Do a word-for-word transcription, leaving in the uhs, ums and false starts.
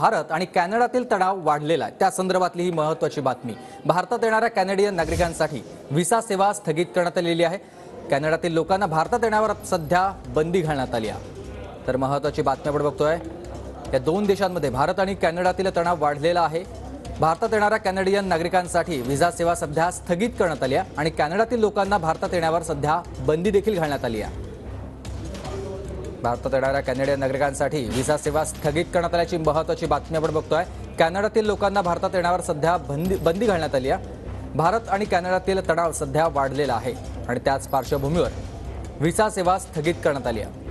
भारत आणि कॅनडातील तणाव वाढलेला आहे, त्या संदर्भातली ही महत्त्वाची बातमी। भारतात येणाऱ्या कॅनेडियन नागरिकांसाठी व्हिसा सेवा स्थगित करण्यात आलेली आहे। कॅनडातील लोकांना भारतात येण्यावर सध्या बंदी घालण्यात आली आहे। तर महत्त्वाची बातमी आपण बघतोय, या दोन देशांमध्ये भारत आणि कॅनडातील तणाव वाढलेला आहे। भारतात येणाऱ्या कॅनेडियन नागरिकांसाठी व्हिसा सेवा सध्या स्थगित करण्यात आली आहे आणि कॅनडातील लोकांना भारतात येण्यावर सध्या बंदी देखील घालण्यात आली आहे। भारतात येणाऱ्या कॅनेडियन नागरिकांसाठी व्हिसा सेवा स्थगित करण्यात आल्याची महत्त्वाची बातमी आपण बघतोय। कॅनडातील लोकांना भारतात येण्यावर सध्या बंदी बंदी घालण्यात आली आहे। भारत आणि कॅनडातील तणाव सध्या वाढलेला आहे आणि त्याच पार्श्वभूमीवर व्हिसा सेवा स्थगित करण्यात आली आहे।